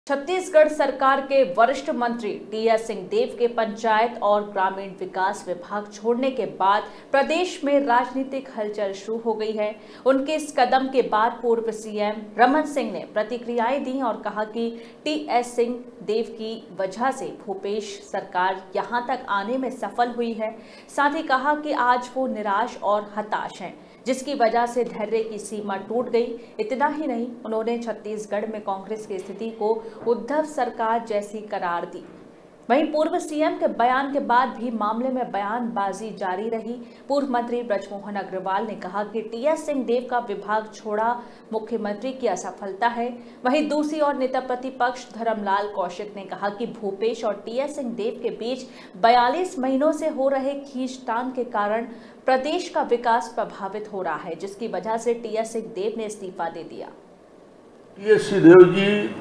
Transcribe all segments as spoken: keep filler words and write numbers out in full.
छत्तीसगढ़ सरकार के वरिष्ठ मंत्री टीएस सिंहदेव के पंचायत और ग्रामीण विकास विभाग छोड़ने के बाद प्रदेश में राजनीतिक हलचल शुरू हो गई है। उनके इस कदम के बाद पूर्व सीएम रमन सिंह ने प्रतिक्रियाएं दी और कहा कि टीएस सिंहदेव की वजह से भूपेश सरकार यहां तक आने में सफल हुई है। साथ ही कहा कि आज वो निराश और हताश हैं, जिसकी वजह से धैर्य की सीमा टूट गई। इतना ही नहीं, उन्होंने छत्तीसगढ़ में कांग्रेस की स्थिति को उद्धव सरकार जैसी करार दी। वहीं पूर्व सीएम के बयान के बाद भी मामले में बयानबाजी जारी रही। पूर्व मंत्री ब्रजमोहन अग्रवाल ने कहा कि टीएस सिंहदेव का विभाग छोड़ा मुख्यमंत्री की असफलता है। वहीं दूसरी ओर नेता प्रतिपक्ष धर्मलाल कौशिक ने कहा कि भूपेश और टीएस सिंहदेव के बीच बयालीस महीनों से हो रहे खींचतान के कारण प्रदेश का विकास प्रभावित हो रहा है, जिसकी वजह से टीएस सिंहदेव ने इस्तीफा दे दिया। टीएस सिंहदेव जी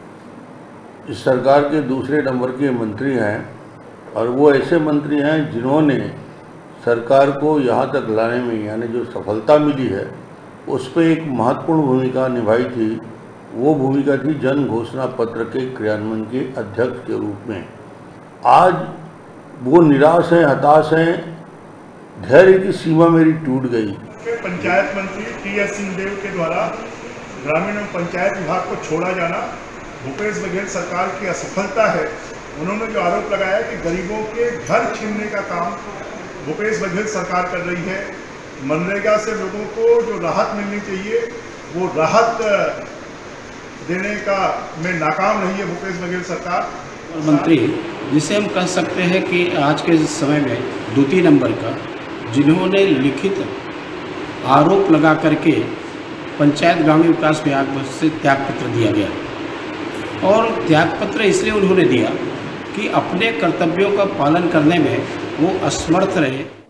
इस सरकार के दूसरे नंबर के मंत्री हैं और वो ऐसे मंत्री हैं जिन्होंने सरकार को यहाँ तक लाने में, यानी जो सफलता मिली है, उस पर एक महत्वपूर्ण भूमिका निभाई थी। वो भूमिका थी जन घोषणा पत्र के क्रियान्वयन के अध्यक्ष के रूप में। आज वो निराश हैं, हताश हैं, धैर्य की सीमा मेरी टूट गई। पंचायत मंत्री टीएस सिंहदेव के द्वारा ग्रामीण एवं पंचायत विभाग को छोड़ा जाना भूपेश बघेल सरकार की असफलता है। उन्होंने जो आरोप लगाया कि गरीबों के घर छीनने का काम भूपेश बघेल सरकार कर रही है। मनरेगा से लोगों को जो राहत मिलनी चाहिए वो राहत देने का में नाकाम रही है भूपेश बघेल सरकार। मंत्री जिसे हम कह सकते हैं कि आज के समय में द्वितीय नंबर का, जिन्होंने लिखित आरोप लगा करके पंचायत ग्रामीण विकास विभाग से त्यागपत्र दिया गया, और त्यागपत्र इसलिए उन्होंने दिया कि अपने कर्तव्यों का पालन करने में वो असमर्थ रहे।